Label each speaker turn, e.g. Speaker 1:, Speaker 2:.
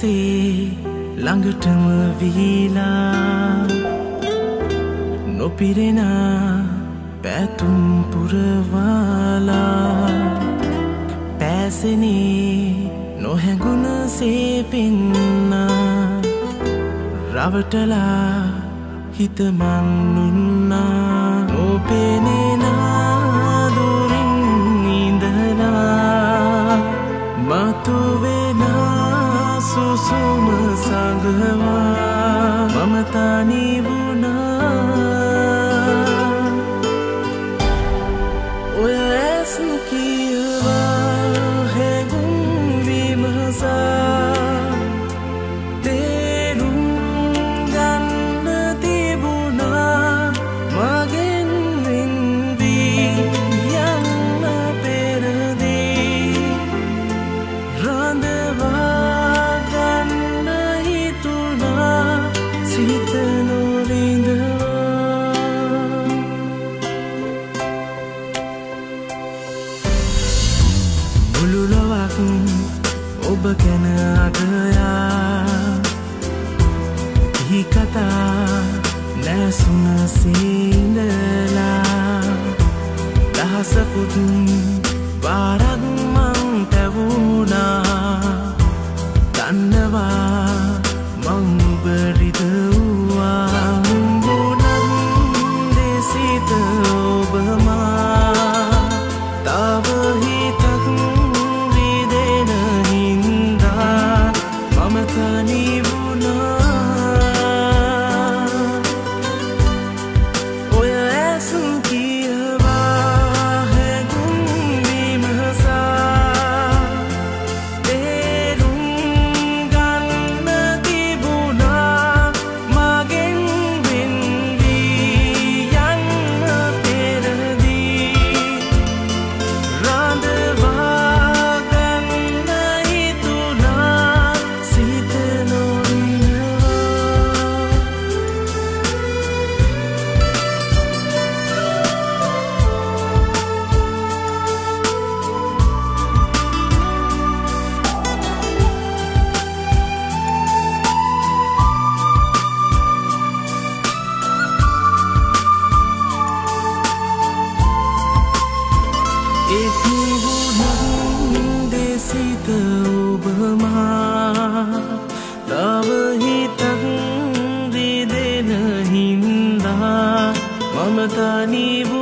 Speaker 1: එසේ ළඟටම වීලා නොපිරෙන පැතුම් පුරවාලා පැසෙනේ නොහැඟුණ සේපෙන්නා රවටලා හිතමන් නුන්නා නොපෙනෙන දුරින් ඉඳලා මතුවෙන සුසුම සඟවා මම තනි වුණා ඔය ඇස් කියවා හැඟුම් විමසා තේරුම් ගන්න තිබුණා මගෙන් වෙන්වී යන්න පෙරදී රඳවා ගන්න හිතුණා සිත නොරිඳවා මුළු ලොවක් ඔබ ගැන අගයා කී කතා නැසුන සිඳලා දහසකුත් වාරක් මං පැවුණා දන්නවා මං ඔබ රිදවුවා උඹුණත් දෙසිත ඔබමා තව හිතක් රිදෙන හින්දා මම තනි වුණා ඔය ඇස් කියවා හැඟුම් විමසා තේරුම් ගන්න තිබුණා මගෙන් වෙන්වී යන්න පෙරදී රඳවා ගන්න හිතුණා සිත නොරිඳවා එක් නිවුණත් දෙසිත ඔබමා තව හිතක් රිදෙන හින්දා මම තනි